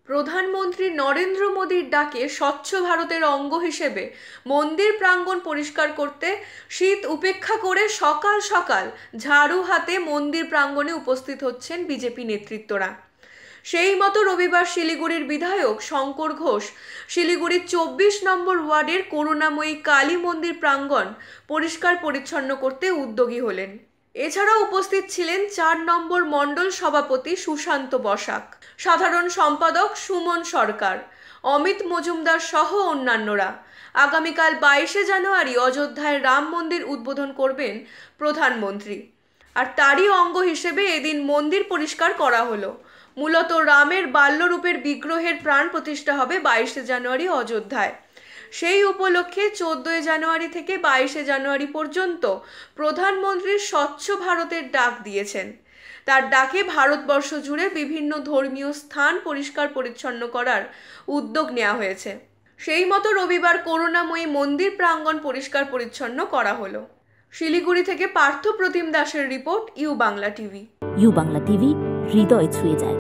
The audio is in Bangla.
প্রধানমন্ত্রী নরেন্দ্র মোদীর ডাকে স্বচ্ছ ভারতের অঙ্গ হিসেবে মন্দির প্রাঙ্গণ পরিষ্কার করতে শীত উপেক্ষা করে সকাল সকাল ঝাড়ু হাতে মন্দির প্রাঙ্গণে উপস্থিত হচ্ছেন বিজেপি নেতৃত্বরা। সেই মতো রবিবার শিলিগুড়ির বিধায়ক শঙ্কর ঘোষ শিলিগুড়ির 24 নম্বর ওয়ার্ডের করুণাময়ী কালী মন্দির প্রাঙ্গণ পরিষ্কার পরিচ্ছন্ন করতে উদ্যোগী হলেন। এছাড়াও উপস্থিত ছিলেন 4 নম্বর মণ্ডল সভাপতি সুশান্ত বসাক, সাধারণ সম্পাদক সুমন সরকার, অমিত মজুমদার সহ অন্যান্যরা। আগামীকাল 22শে জানুয়ারি অযোধ্যায় রাম মন্দির উদ্বোধন করবেন প্রধানমন্ত্রী, আর তারই অঙ্গ হিসেবে এদিন মন্দির পরিষ্কার করা হলো। মূলত রামের বাল্যরূপের বিগ্রহের প্রাণ প্রতিষ্ঠা হবে 22শে জানুয়ারি অযোধ্যায়। সেই উপলক্ষে 14 জানুয়ারি থেকে 22শে জানুয়ারি পর্যন্ত প্রধানমন্ত্রী স্বচ্ছ ভারতের ডাক দিয়েছেন। তার ডাকে ভারতবর্ষ জুড়ে বিভিন্ন ধর্মীয় স্থান পরিষ্কার পরিচ্ছন্ন করার উদ্যোগ নেওয়া হয়েছে। সেই মতো রবিবার করুণাময়ী মন্দির প্রাঙ্গণ পরিষ্কার পরিচ্ছন্ন করা হলো। শিলিগুড়ি থেকে পার্থ প্রতিম দাসের report, U Bangla TV. U Bangla TV, হৃদয় ছুঁয়ে যায়।